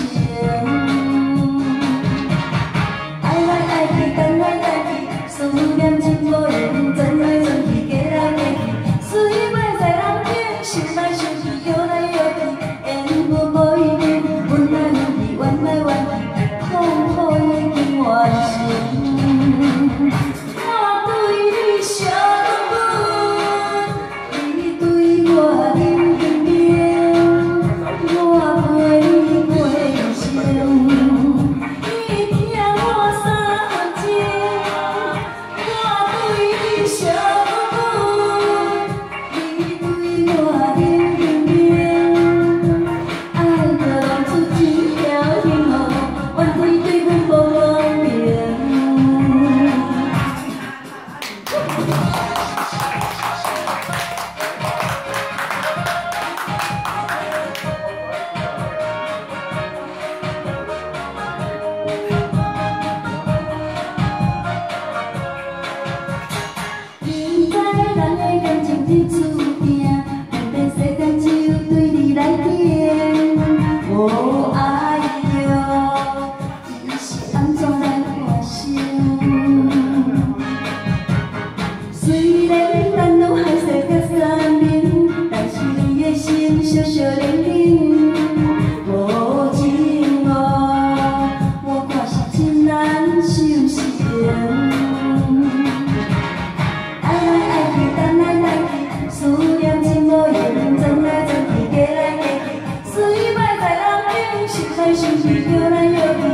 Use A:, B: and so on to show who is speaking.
A: 爱来爱去，等来等去，思念真无用，转来转去，过来过去，水袂在人间，想来想去，摇来摇去，缘分无一定，缘来缘去，缘来缘去，痛苦已经完成。我对你惜分分，你对我冷冰冰，我陪你过一生。你听我三分情，我对你惜分分，你对我冷冰冰，爱着浪出一条幸福，怨天对阮无公平。明知咱的感情天注定，但愿世间只有对你来甜。无爱着，伊是安怎来发生？虽然咱拢海誓甲山盟，但是你的心寂寂冷冷。无情路，我看是真难受成。爱来爱去，等来等去，思念真无用，转来转去，过来过去，水摆在人间，想来想去，摇来摇去。